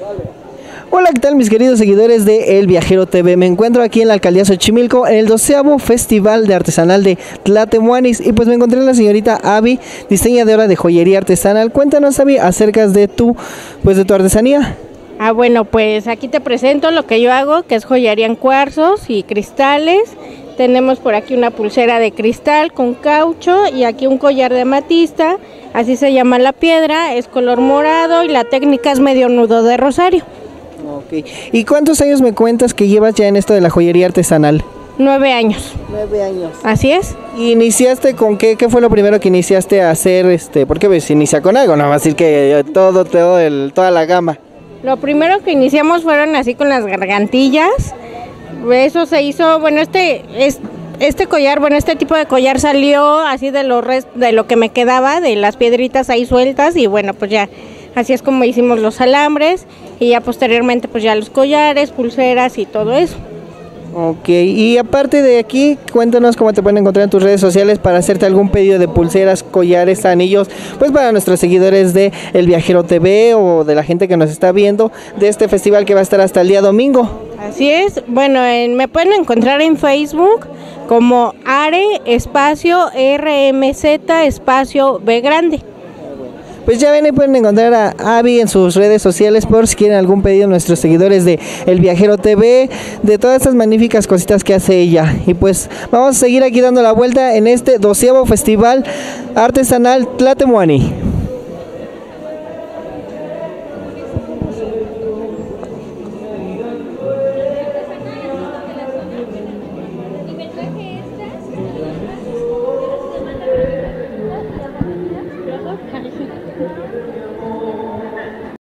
Hola, ¿qué tal mis queridos seguidores de El Viajero TV? Me encuentro aquí en la alcaldía Xochimilco en el 12º Festival de Artesanal de Tlatemuanis y pues me encontré a la señorita Abby, diseñadora de joyería artesanal. Cuéntanos, Abby, acerca de tu artesanía. Bueno, pues aquí te presento lo que yo hago, que es joyería en cuarzos y cristales. Tenemos por aquí una pulsera de cristal con caucho y aquí un collar de amatista, así se llama la piedra, es color morado y la técnica es medio nudo de rosario. Ok. ¿Y cuántos años me cuentas que llevas ya en esto de la joyería artesanal? 9 años. 9 años. Así es. ¿Iniciaste con qué? ¿Qué fue lo primero que iniciaste a hacer? Porque pues inicia con algo, no va a decir que toda la gama. Lo primero que iniciamos fueron así con las gargantillas. Eso se hizo, bueno, este collar, bueno, este tipo de collar salió así de lo que me quedaba, de las piedritas ahí sueltas y bueno, pues ya, así es como hicimos los alambres y ya posteriormente pues ya los collares, pulseras y todo eso. Ok, y aparte de aquí, cuéntanos cómo te pueden encontrar en tus redes sociales para hacerte algún pedido de pulseras, collares, anillos, pues para nuestros seguidores de El Viajero TV o de la gente que nos está viendo de este festival que va a estar hasta el día domingo. Así es, bueno, me pueden encontrar en Facebook como RMZ_B grande. Pues ya ven, y pueden encontrar a Abby en sus redes sociales por si quieren algún pedido nuestros seguidores de El Viajero TV, de todas estas magníficas cositas que hace ella. Y pues vamos a seguir aquí dando la vuelta en este 12º Festival Artesanal Tlatemuani.